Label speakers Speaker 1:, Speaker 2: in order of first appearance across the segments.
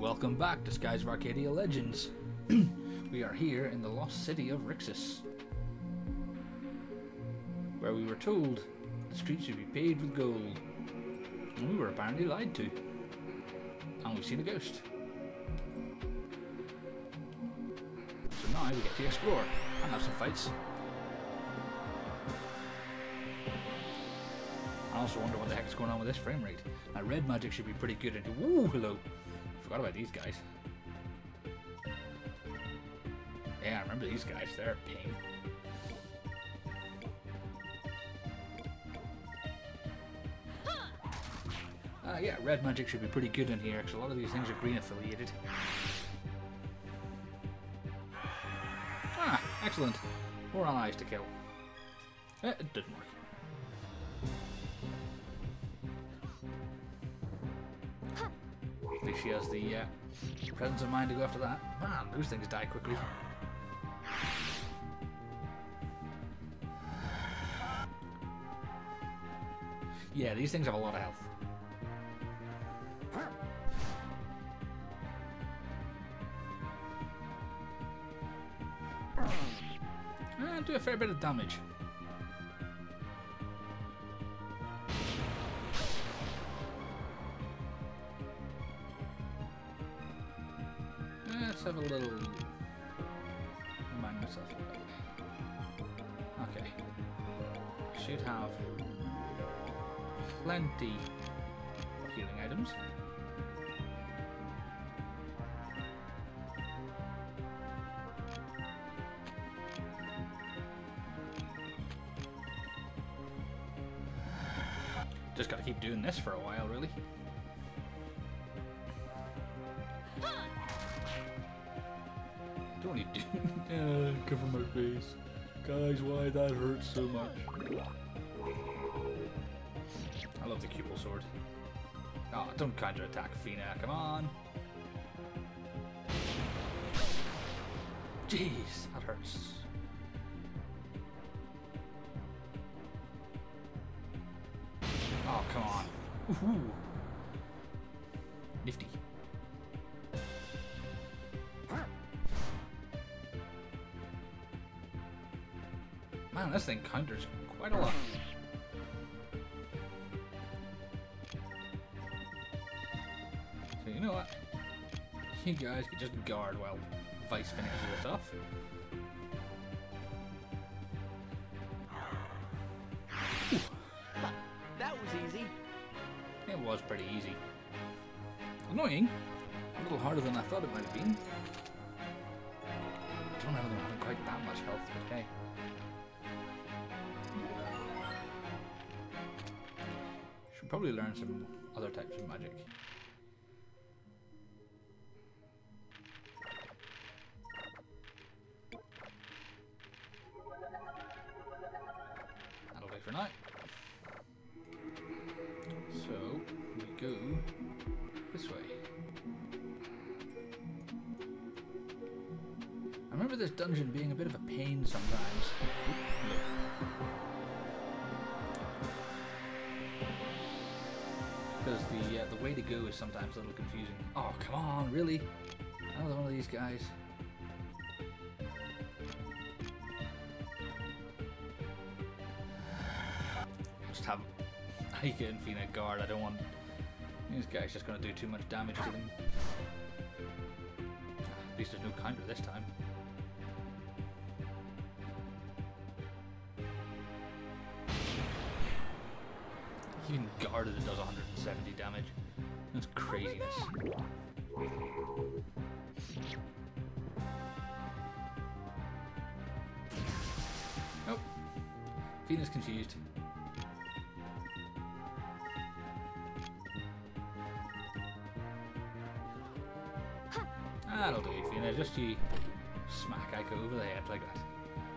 Speaker 1: Welcome back to Skies of Arcadia Legends. We are here in the lost city of Rixis, where we were told the streets should be paved with gold, and we were apparently lied to. And we've seen a ghost. So now we get to explore and have some fights. I also wonder what the heck is going on with this frame rate. Now red magic should be pretty good into. Woo, hello. Forgot about these guys. Yeah, I remember these guys. They're a pain. Yeah, red magic should be pretty good in here because a lot of these things are green affiliated. Ah, excellent. More allies to kill. It didn't work. At least she has the presence of mind to go after that. Man, those things die quickly. Yeah, these things have a lot of health. Do a fair bit of damage. Let's have a little. Remind myself a little. Okay. Should have plenty of healing items. Just gotta keep doing this for a while, really. Don't need to cover my face. Guys, why that hurts so much? I love the cupel sword. Oh, don't counter attack Fina, come on. Jeez, that hurts. Oh, come on. Ooh. Nifty. Man, this thing counters quite a lot. So you know what? You guys can just guard while Vice finishes this off. It was pretty easy. Annoying. A little harder than I thought it might have been. I don't remember them having quite that much health, but hey. Should probably learn some other types of magic. That'll do for now. So, we go this way. I remember this dungeon being a bit of a pain sometimes. Because the way to go is sometimes a little confusing. Oh, come on, really? Another one of these guys. Just have Aika and Fina guard. I don't want these guys just going to do too much damage to them. At least there's no counter this time. Even guarded it does 170 damage. That's craziness. Nope. Fina's confused. That'll do, Fina. Just you smack Aika over the head like that.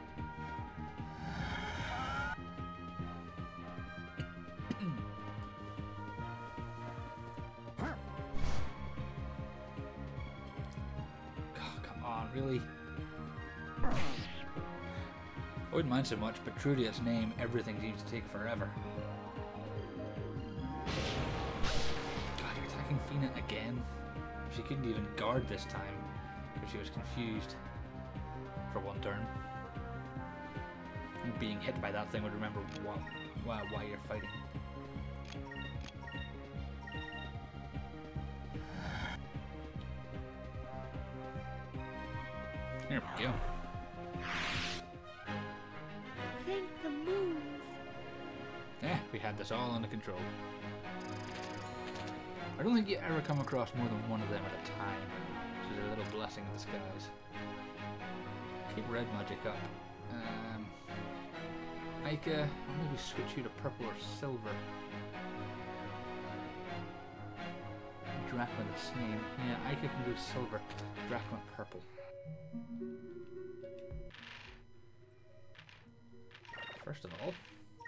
Speaker 1: Oh, come on, really? I wouldn't mind so much, but true to its name, everything seems to take forever. God, you're attacking Fina again? She couldn't even guard this time because she was confused for one turn. And being hit by that thing would remember why you're fighting. Here we go.
Speaker 2: Thank the moons.
Speaker 1: Yeah, we had this all under control. I don't think you ever come across more than one of them at a time, which is a little blessing in disguise. Keep red magic up. Ica, I'll maybe switch you to purple or silver. Drachma the same. Yeah, Ica can do silver. Drachma purple. First of all,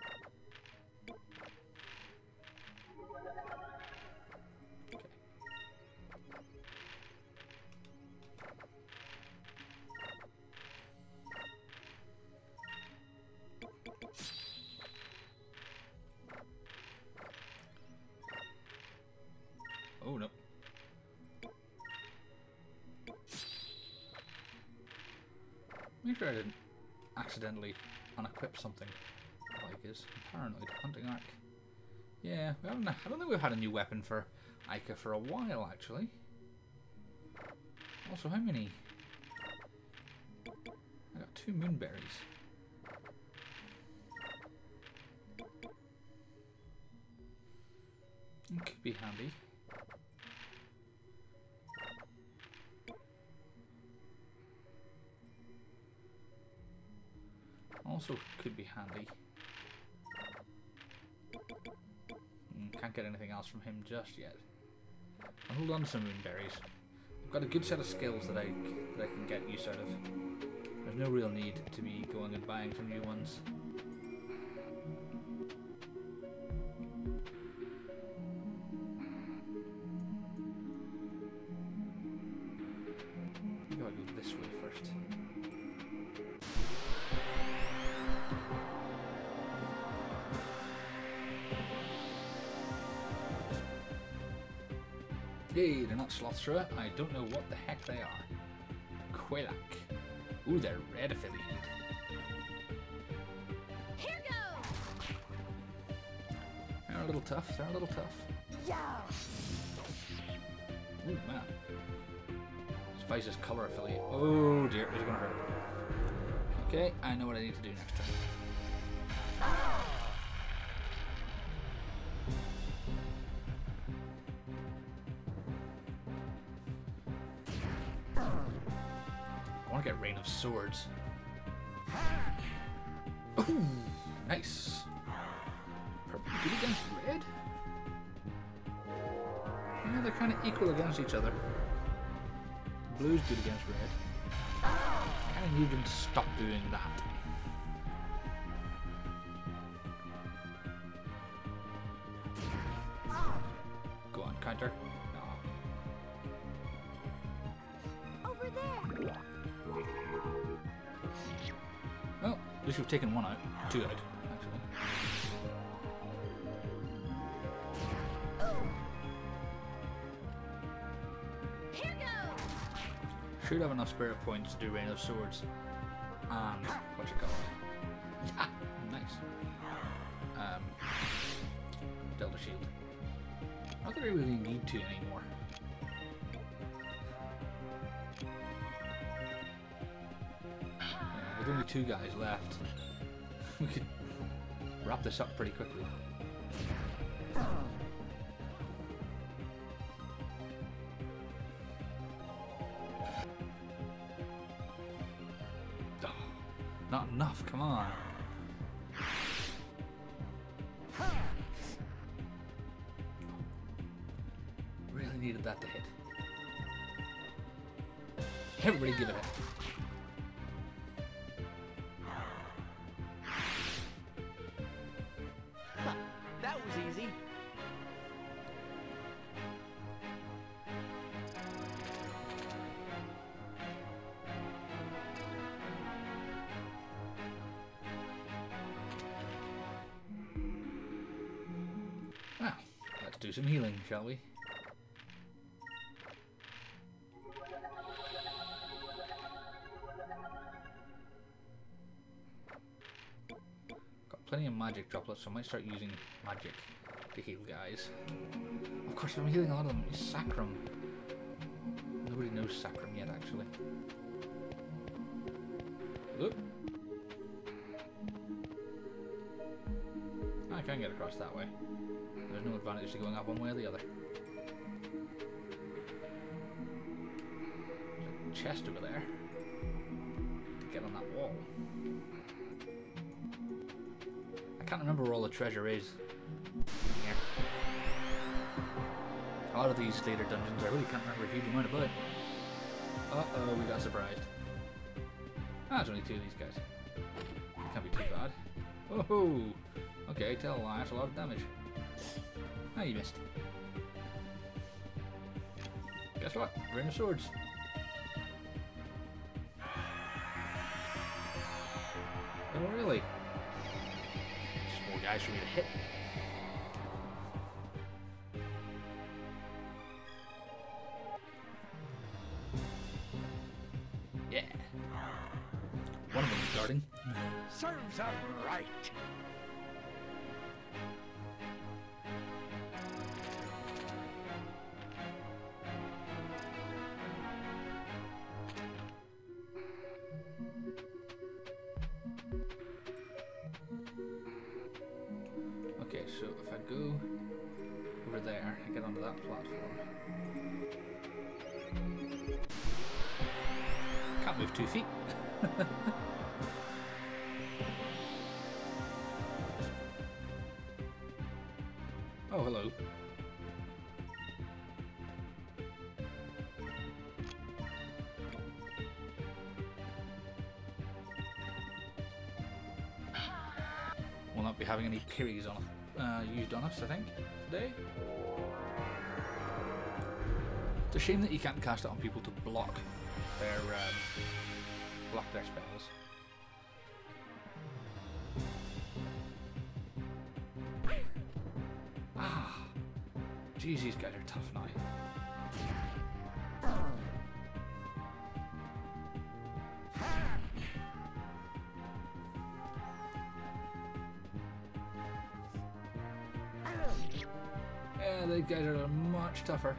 Speaker 1: oh no. Make sure I didn't accidentally unequip something. Like is paranoid hunting arc. Yeah, I don't think we've had a new weapon for Ica for a while actually. Also, how many? I got 2 moonberries. It could be handy. Also could be handy. Can't get anything else from him just yet. I'll hold on to some moonberries. I've got a good set of skills that I can get use out of. There's no real need to be going and buying some new ones. I gotta go this way first. Yay, they're not sloth through. I don't know what the heck they are. Quilak. Ooh, they're red affiliated.
Speaker 2: Here goes.
Speaker 1: They're a little tough. They're a little tough.
Speaker 2: Yeah.
Speaker 1: Ooh, man. Spice's color affiliate. Oh dear, is it gonna hurt? Okay, I know what I need to do next time. I want to get Rain of Swords. Ooh, nice. Purple good against red? Yeah, they're kind of equal against each other. Blue's good against red. Kind of need them to stop doing that. Go on, counter. No.
Speaker 2: Over there.
Speaker 1: Well, at least we've taken one out. 2 out, actually.
Speaker 2: Here goes.
Speaker 1: Should have enough spirit points to do Rain of Swords. And what you call it? Ah, nice. Delta Shield. Not that I really need to anymore. With only 2 guys left, we could wrap this up pretty quickly. Oh, not enough, come on. Really needed that to hit. Everybody give it a hit.
Speaker 3: That was easy.
Speaker 1: Well, let's do some healing, shall we? plenty of magic droplets, so I might start using magic to heal guys. Of course, I'm healing a lot of them. Is Sacrum. Nobody knows Sacrum yet, actually. Look. I can get across that way. There's no advantage to going up one way or the other. There's a chest over there to get on that wall. I can't remember where all the treasure is. Here. A lot of these later dungeons, I really can't remember a huge amount about. Uh-oh, we got surprised. Ah, there's only two of these guys. Can't be too bad. Oh, okay, tell a lie, that's a lot of damage. Ah, you missed. Guess what? Ring of Swords. Oh, really? Just more guys for me to hit. Yeah. One of them is guarding.
Speaker 3: Serves up right.
Speaker 1: Okay, so if I go over there, I get onto that platform. Can't move 2 feet. Oh, hello. We'll not be having any Kiris on used on us, I think, today. It's a shame that you can't cast it on people to block their spells. Ah, jeez, these guys are tough now. Yeah, these guys are much tougher.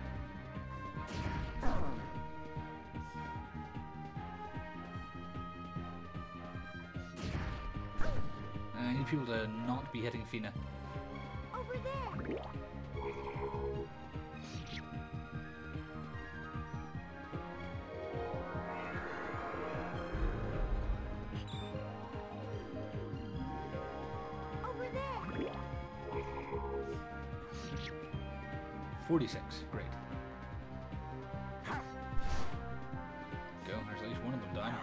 Speaker 1: I need people to not be hitting Fina.
Speaker 2: Over there. Over there.
Speaker 1: 46, great. Go, there's at least one of them down.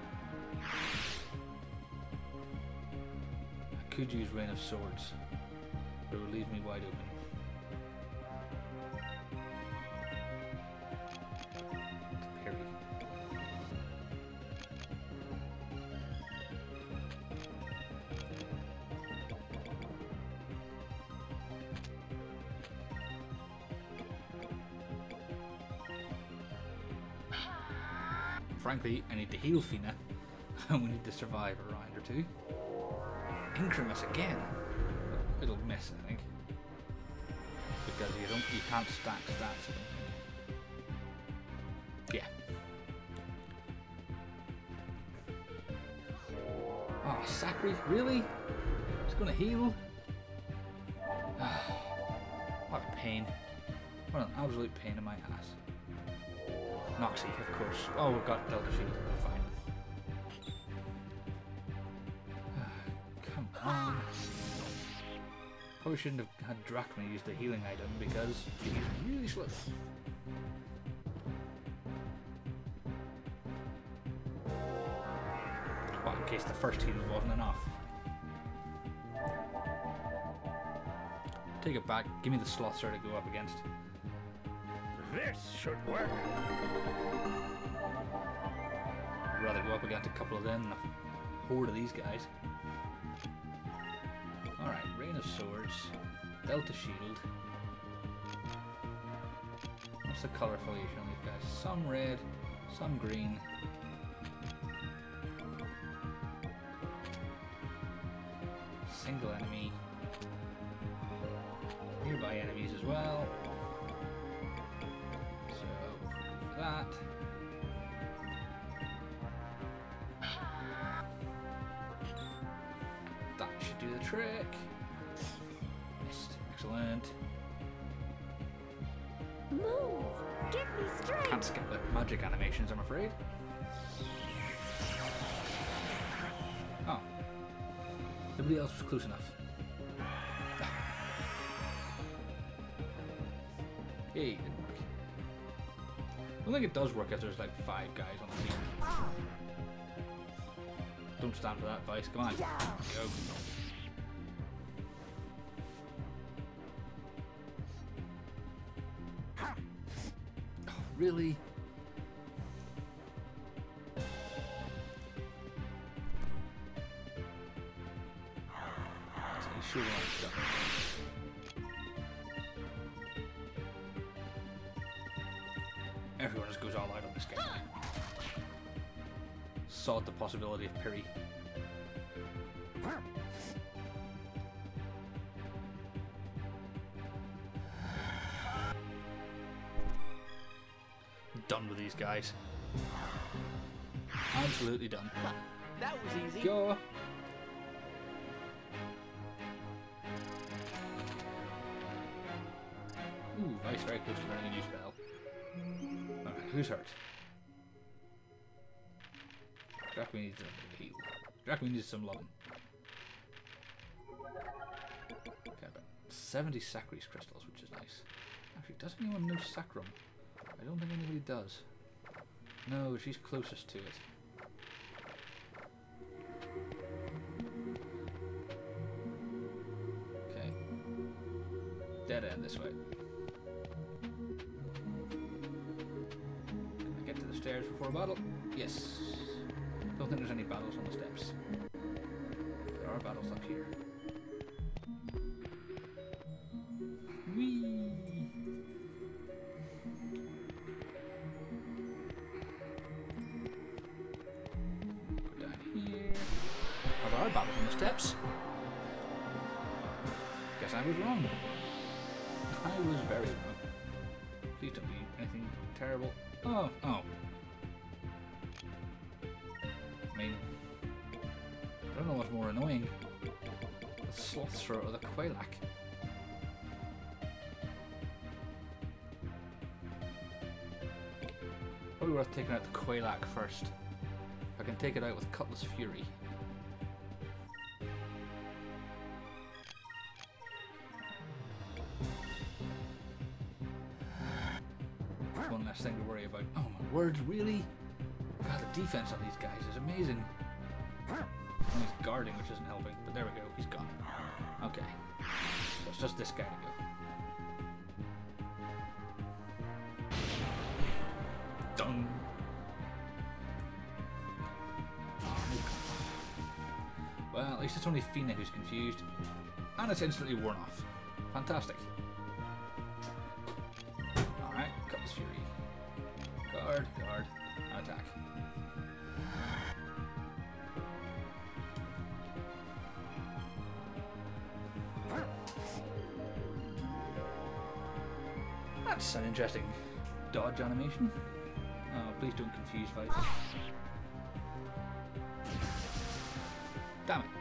Speaker 1: I could use Rain of Swords, but it would leave me wide open. Parry. Frankly, I need to heal Fina, and we need to survive a round or two. Incremus again. It'll miss, I think, because you can't stack stats. Yeah. Oh, Sacri, really? It's gonna heal. What a pain. What an absolute pain in my ass. Noxie, of course. Oh, we've got Delta Shield. Fine. Come on. Probably shouldn't have had Drachma use the healing item because he's really slow. Well, in case the first heal wasn't enough. Take it back. Give me the sloth to go up against.
Speaker 3: This should work.
Speaker 1: I'd rather go up against a couple of them than a horde of these guys. Alright, Rain of Swords, Delta Shield. What's the colour affiliation on these guys? Some red, some green. single enemy. Nearby enemies as well. So, for that. That should do the trick. Missed. Excellent.
Speaker 2: Move! Give me strength!
Speaker 1: Can't skip the magic animations, I'm afraid. Oh. Nobody else was close enough. Yay, it didn't work. I don't think it does work if there's like 5 guys on the team. Don't stand for that, Vice. Come on. Go. Oh, really? So you sure want to stop. Everyone just goes all out on this game. Sought the possibility of Piri. Done with these guys. Absolutely done.
Speaker 4: That was easy.
Speaker 1: Go! Ooh, Vice very close to learning a new spell. Alright, who's hurt? Dracula needs a heal. Dracula needs some loving. Okay, but 70 Sacris crystals, which is nice. Actually, does anyone know Sacrum? I don't think anybody does. No, she's closest to it. Okay. Dead end this way. Can I get to the stairs before a battle? Yes. Don't think there's any battles on the steps. There are battles up here. Whee! Go down here. Oh, there are battles on the steps. Guess I was wrong. I was very wrong. Please don't be anything terrible. Oh, oh. I mean, I don't know what's more annoying. The sloth throat or the quailak. Probably worth taking out the quailak first. I can take it out with Cutlass Fury. That's one less thing to worry about. Oh my word, really? God, the defense on these guys is amazing. And he's guarding, which isn't helping, but there we go, he's gone. Okay. So it's just this guy to go. Done. Well, at least it's only Fina who's confused. And it's instantly worn off. Fantastic. Alright, Cutlass Fury. Guard, guard, and attack. That's an interesting dodge animation. Oh, please don't confuse fights. Damn it.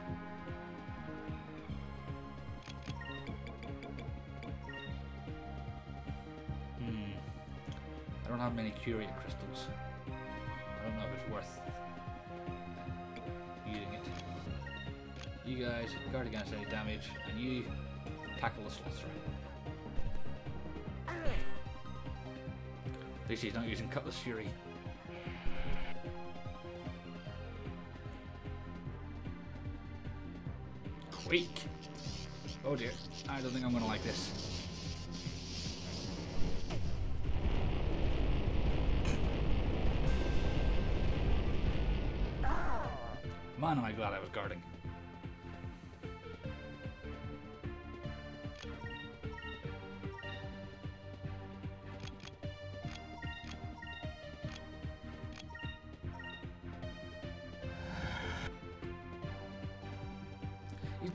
Speaker 1: I don't have many Curia crystals. I don't know if it's worth using it. You guys guard against any damage, and you tackle the sloth throw. At least he's not using Cutlass Fury. Quake! Oh dear, I don't think I'm gonna like this. Man, am I glad I was guarding.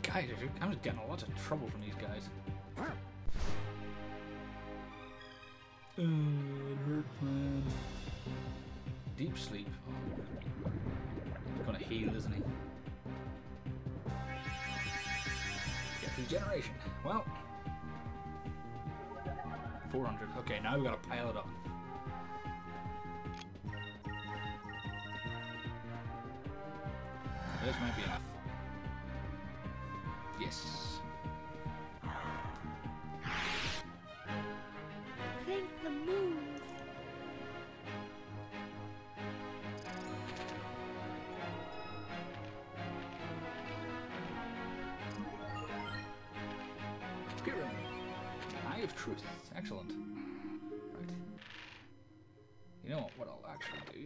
Speaker 1: Guys, I'm just getting a lot of trouble from these guys. It hurts, man. Deep sleep. Oh. He's gonna heal, isn't he? Get regeneration. Well, 400. Okay, now we gotta pile it up. This might be enough. Yes.
Speaker 2: Thank the moons.
Speaker 1: Pyramid. Eye of Truth. Excellent. Right. You know what I'll actually do?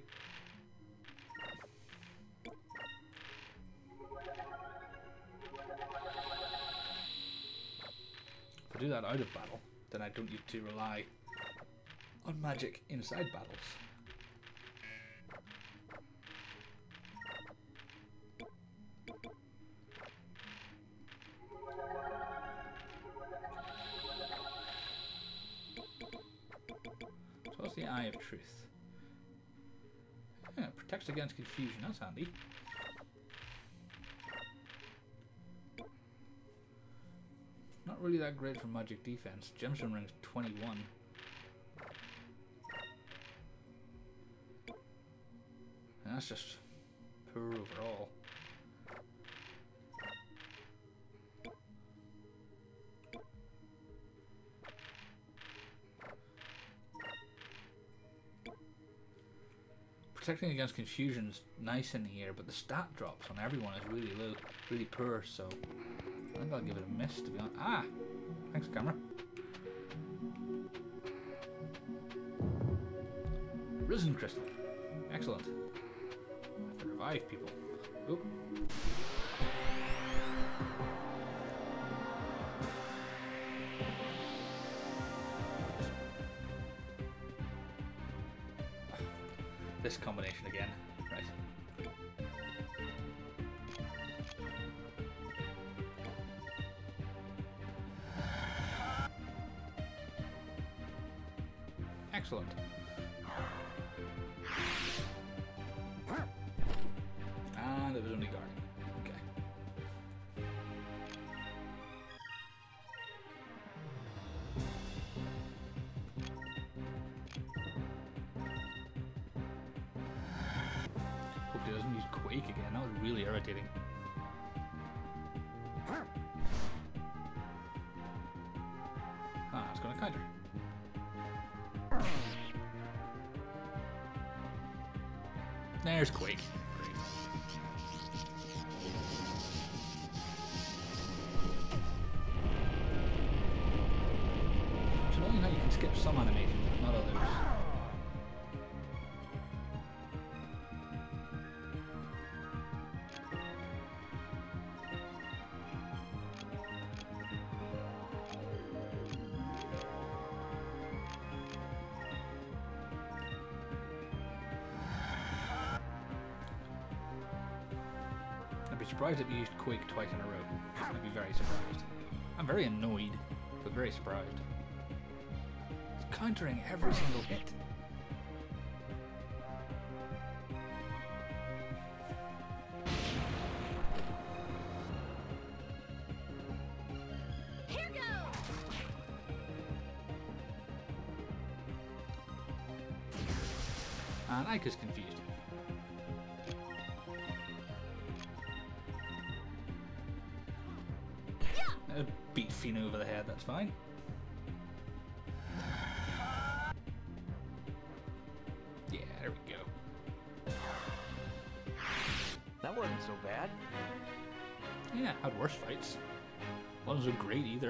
Speaker 1: If I do that out of battle, then I don't need to rely on magic inside battles. So what's the Eye of Truth? Yeah, it protects against confusion, that's handy. Not really that great for magic defense. Gemstone ring's 21. And that's just poor overall. Protecting against confusion's nice in here, but the stat drops on everyone is really low, really poor, so I think I'll give it a miss, to be honest. Ah! Thanks, camera. Risen crystal. Excellent. I have to revive people. Oop. This combination again. Right. Excellent. And it was only guarding. Okay. Hope he doesn't use Quake again. That was really irritating. Ah, it's gonna counter. There's Quake. Great. It's annoying how you can skip some animations, but not others. I'd be surprised if you used Quake twice in a row. I'd be very surprised. I'm very annoyed, but very surprised. It's countering every single hit.
Speaker 2: Here goes.
Speaker 1: And Ika's confused. Beat Fina over the head, that's fine. Yeah, there we go.
Speaker 3: That wasn't so bad.
Speaker 1: Yeah, had worse fights. Wasn't so great either.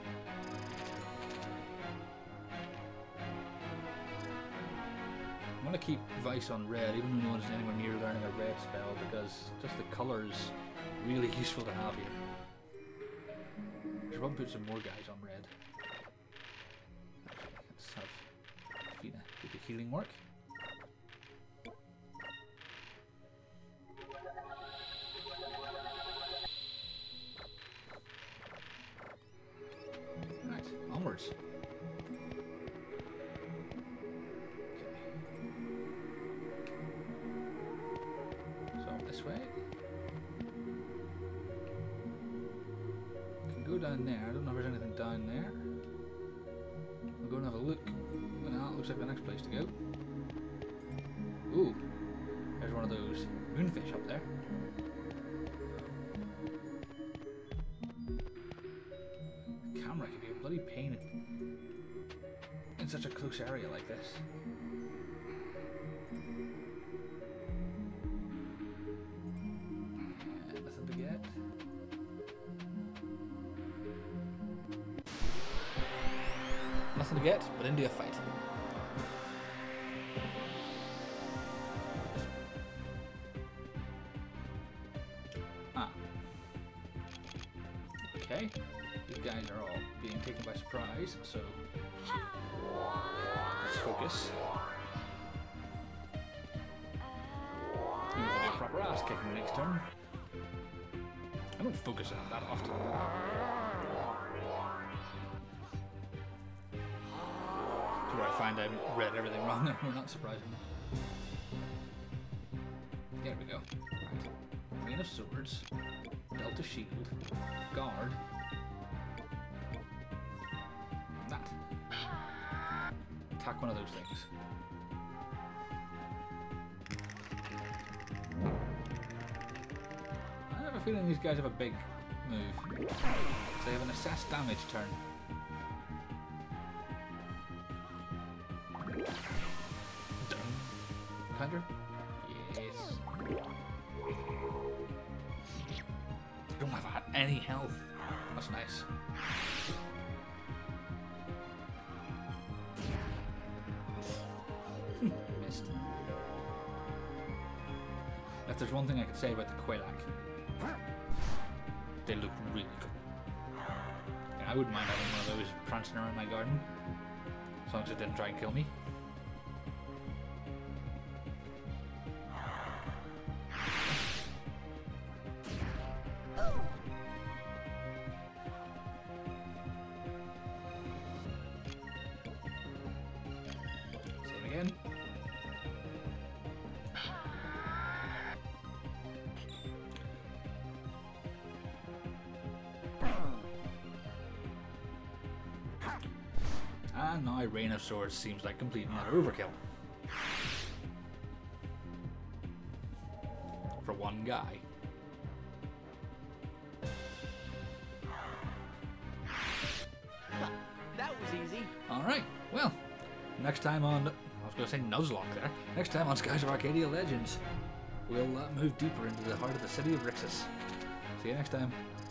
Speaker 1: I'm gonna keep Vice on red, even though no one's anywhere near learning a red spell, because just the colour's really useful to have here. I should probably put some more guys on red. Actually, let's have Fina do the healing work. this way. Can go down there. I don't know if there's anything down there. We'll go and have a look. Well, it looks like the next place to go. Ooh, there's one of those moonfish up there. The camera can be a bloody pain in such a close area like this. Nothing to get. Nothing to get, but into a fight. Okay, these guys are all being taken by surprise, so let's focus. I'm gonna do a proper ass kicking next turn. I don't focus on it that often. To where I find I read everything wrong, not surprising. There we go. Right. Queen of Swords, Delta Shield, Guard, that. Attack one of those things. I have a feeling these guys have a big move. They have an assess damage turn. Counter? Yes. They don't have any health. That's nice. Missed. If there's one thing I could say about the Quelac, they look really good. Yeah, I wouldn't mind having one of those prancing around my garden, as long as it didn't try and kill me. Same again. And now Rain of Swords seems like complete and utter overkill. For one guy.
Speaker 4: That was easy.
Speaker 1: Alright, well, next time on, I was going to say Nuzlocke there, next time on Skies of Arcadia Legends, we'll move deeper into the heart of the city of Rixis. See you next time.